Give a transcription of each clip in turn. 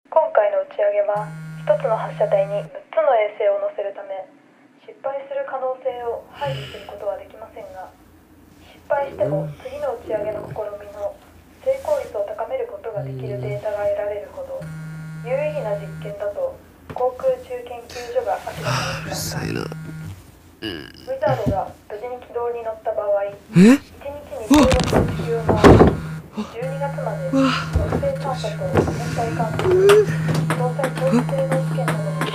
今回の打ち上げは1つの発射台に6つの衛星を載せるため、失敗する可能性を排除することはできませんが、失敗しても次の打ち上げの試みの成功率を高めることができるデータが得られるほど有意義な実験だと航空宇宙研究所が明らかにしました。ウィザードが無事に軌道に乗った場合、1日に16の地球を回り、12月まで惑星探査と天体観測、搭載長期性能試験などの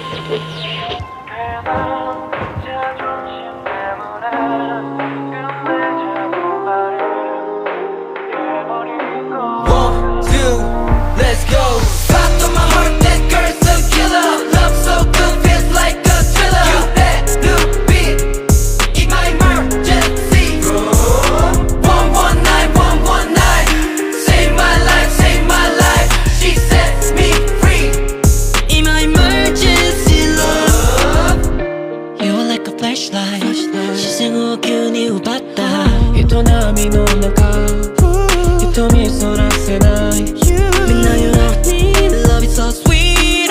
視線を急に奪った営みの中瞳そらせないみんな言うのに Love is so sweet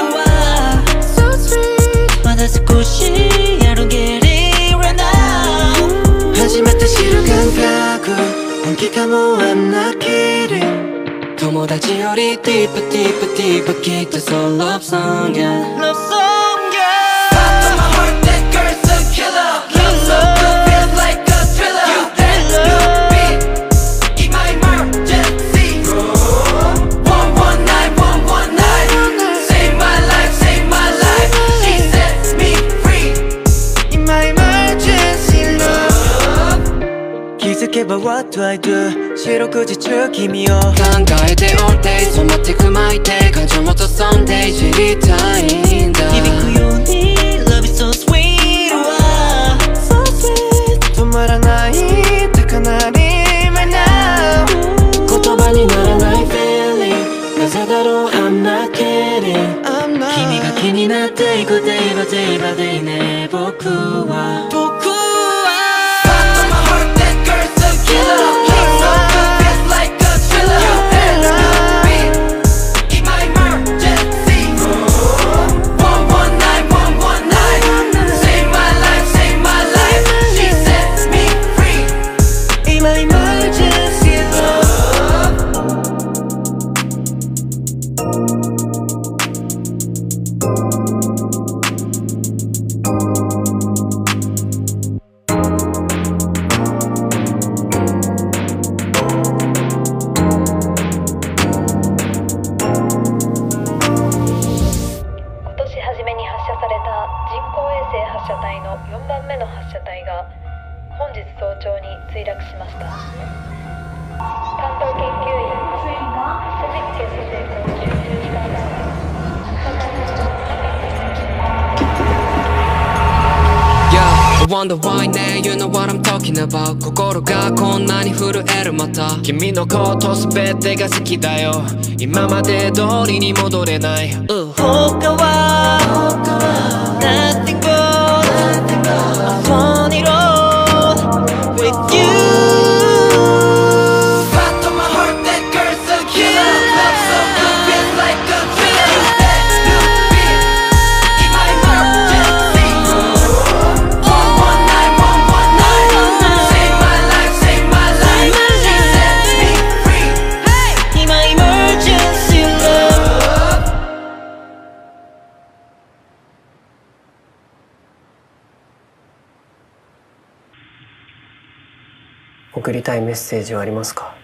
まだ少しやるゲリラな初めて知る感覚本気かも I'm not kidding 友達よりディープディープディープきっとそう Love song yeah Love song気づけば What do I do 四六時中君を考えておって染まってく巻いて感情もとそんで知りたいんだ響くように Love is so sweet so sweet 止まらない高鳴り right now 言葉にならない feeling なぜだろう I'm not kidding 君が気になっていく day by day by day ね僕は発射体の4番目の発射体が本日早朝に墜落しました。担当研究員が発射実験の成功を集中した後、 I wonder why ね You know what I'm talking about 心がこんなに震えるまた君のこと全てが好きだよ今まで通りに戻れない他は Nothing but a funny road with you送りたいメッセージはありますか？